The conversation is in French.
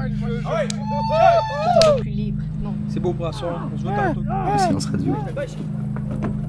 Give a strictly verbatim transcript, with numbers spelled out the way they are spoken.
Plus libre, non. C'est beau pour asseoir. On se voit tantôt. Le silence radio.